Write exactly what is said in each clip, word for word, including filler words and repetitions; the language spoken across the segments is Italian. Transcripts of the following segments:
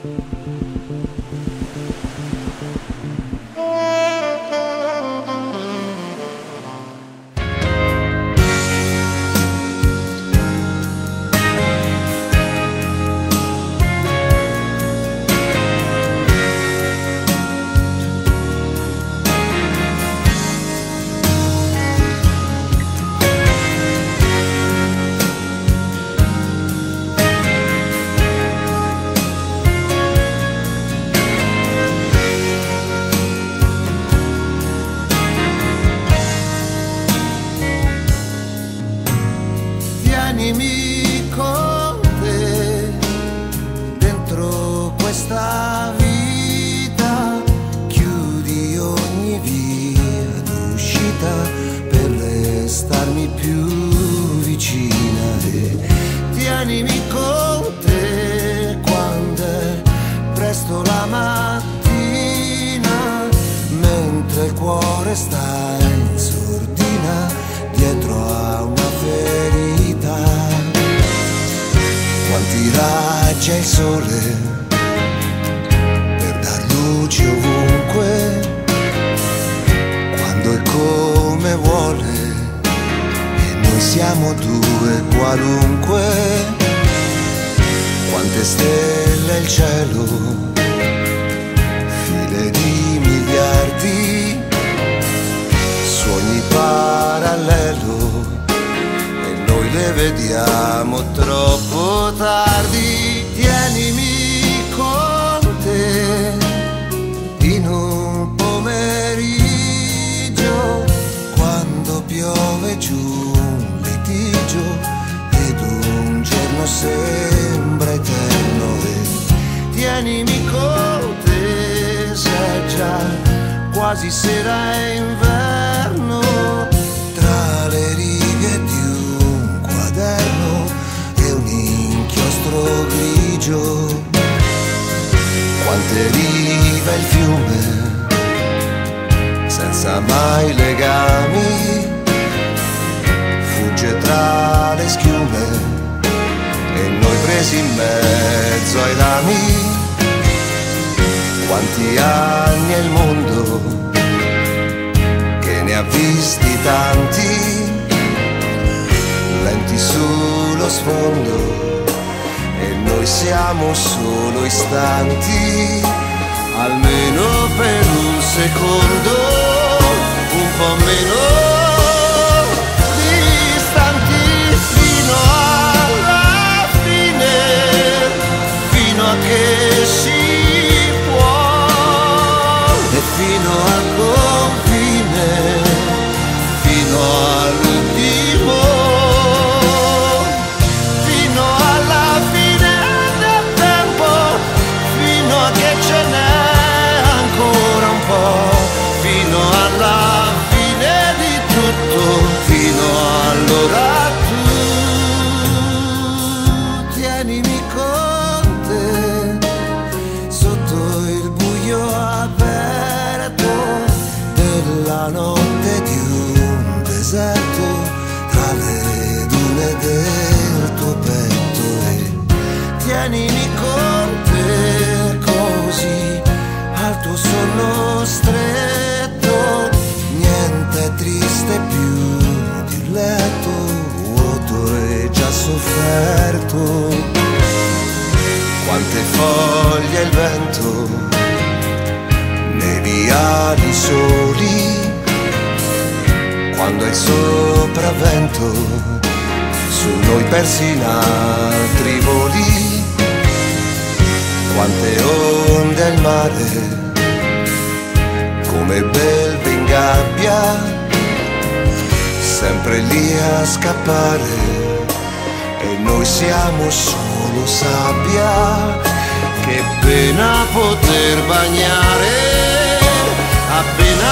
Tienimi con te dentro questa vita, chiudi ogni via d'uscita per restarmi più vicina e tienimi con te quando è presto la mattina, mentre il cuore sta in sordina dietro a una ferita. Quanti raggi ha il sole per dar luce ovunque, quando e come vuole e noi siamo due qualunque. Quante stelle il cielo, file di miliardi, sogni parallelo e noi le vediamo troppo tardi. Tienimi con te in un pomeriggio, quando piove giù un litigio ed un giorno sembra eterno e tienimi con te se è già quasi sera e inverno, tra le righe di un quaderno e un inchiostro grigio. Quante rive il fiume senza mai legami, fugge tra le schiume e noi presi in mezzo ai rami. Quanti anni è il mondo che ne ha visti tanti, lenti sullo sfondo e noi siamo solo istanti, almeno per un secondo, un po' meno distanti, fino alla fine, fino a che si e fino al confine, fino all'ultimo, fino alla fine del tempo, fino a che ce n'è ancora un po', fino alla fine di tutto, fino allora tu tienimi con te sotto il buio aperto della notte di un deserto, tra le dune del tuo petto e tienimi con te così al tuo sonno stretto, niente triste più di un letto vuoto e già sofferto. Quante foglie il vento nei viali soli, quando è il sopravvento su noi persi in altri voli. Quante onde al mare come belve in gabbia, sempre lì a scappare e noi siamo solo sabbia. Che pena poter bagnare appena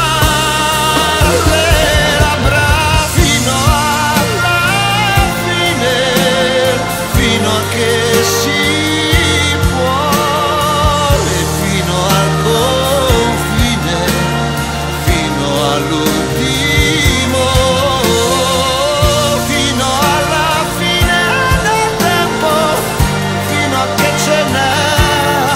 le labbra, fino alla fine, fino a che si può e fino al confine, fino all'ultimo, fino alla fine del tempo, fino a che ce n'è